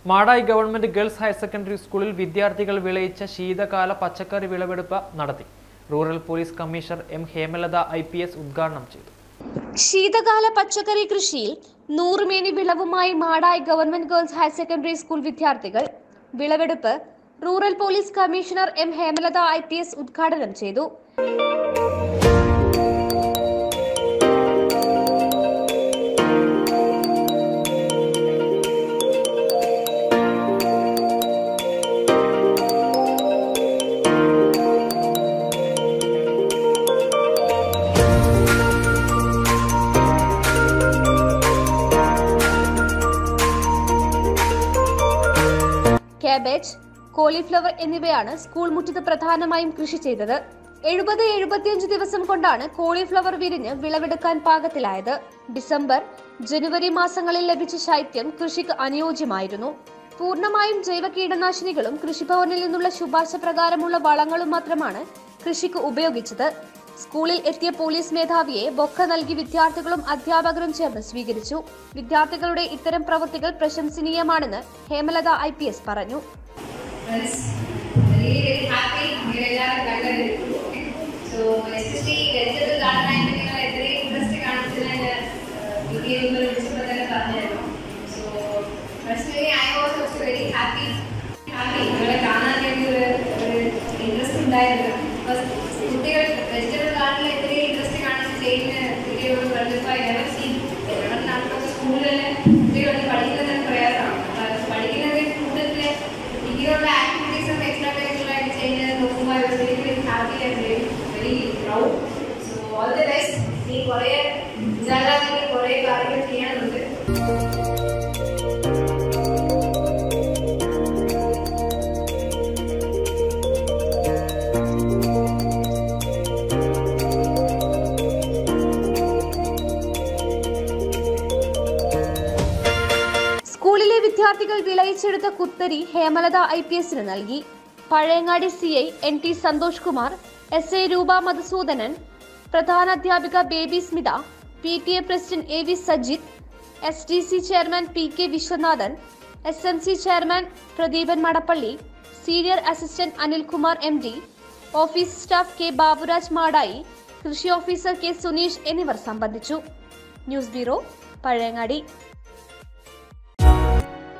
Madayi government girls higher secondary സ്കൂളിൽ വിദ്യാർത്ഥികൾ വിളയിച്ച ശീതകാല പച്ചക്കറി വിളവെടുപ്പ് നടത്തി. Rural police commissioner M Hemalatha IPS ഉദ്ഘാടനം ചെയ്തു. ശീതകാല പച്ചക്കറി കൃഷിയിൽ നൂറുമേനി വിളവുമായി Madayi government girls higher secondary school വിദ്യാർത്ഥികൾ വിളവെടുപ്പ് rural police commissioner M Hemalatha IPS ഉദ്ഘാടനം ചെയ്തു. കാബേജ്, കോളിഫ്ലവർ എന്നിവയാണ് സ്കൂൾ മുറ്റത്ത് പ്രധാനമായും കൃഷി ചെയ്തത്. 70-75 ദിവസം കൊണ്ടാണ് കോളിഫ്ലവർ വിരിഞ്ഞ് വിളവെടുക്കാൻ പാകത്തിലായത്. ഡിസംബർ, ജനുവരി മാസങ്ങളിൽ ലഭിച്ച ശൈത്യം കൃഷിക്ക് അനുയോജ്യമായിരുന്നു. പൂർണ്ണമായും ജൈവ കീടനാശിനികളും കൃഷിഭവനിൽ നിന്നുള്ള ശുപാർശ പ്രകാരമുള്ള വളങ്ങളും മാത്രമാണ് കൃഷിക്ക് ഉപയോഗിച്ചത്. സ്കൂളിൽ എത്തിയ പോലീസ് മേധാവിയെ ബൊക്ക നൽകി വിദ്യാർത്ഥികളും അധ്യാപകരും ചേർന്ന് സ്വീകരിച്ചു. വിദ്യാർത്ഥികളുടെ ഇത്തരം പ്രവൃത്തികൾ പ്രശംസനീയമാണെന്ന് ഹേമലത IPS പറഞ്ഞു. വെജിറ്റബിൾ ഗാർഡനിൽ ഇത്രയും ഇൻട്രസ്റ്റ് കാണുന്ന ചെയ്യുന്ന കുട്ടികളോട് സ്കൂളിൽ കുട്ടികൾ പഠിക്കുന്നത് പ്രയാസമാണ്. പഠിക്കുന്നതിൽ കൂടുതൽ ഇങ്ങനെയുള്ള ആക്ടിവിറ്റീസും എക്സ്ട്രാ കരിക്കുലറായിട്ട് ചെയ്യുന്നത് നോക്കുമ്പോൾ happy and very proud. So all the best. ഈ കുറേ ജാഗ്രതകൾ കുറേ കാര്യങ്ങൾ ചെയ്യാനുണ്ട്. സ്കൂളിലെ വിദ്യാർത്ഥികൾ വിളയിച്ചെടുത്ത കുത്തരി ഹേമലത IPSന് നൽകി. Pazhayangadi CI NT Santhosh Kumar, SA Roopa Madhusoodhanan, പ്രധാനാധ്യാപിക Baby Smitha, PTA president AV Sajith, SDC chairman PK Viswanathan, SMC chairman Pradeepan Madappally, senior assistant Anilkumar MD, office staff K Baburaj Madayi, കൃഷി ഓഫീസർ K സുനീഷ് എന്നിവർ സംബന്ധിച്ചു. News bureau, Pazhayangadi.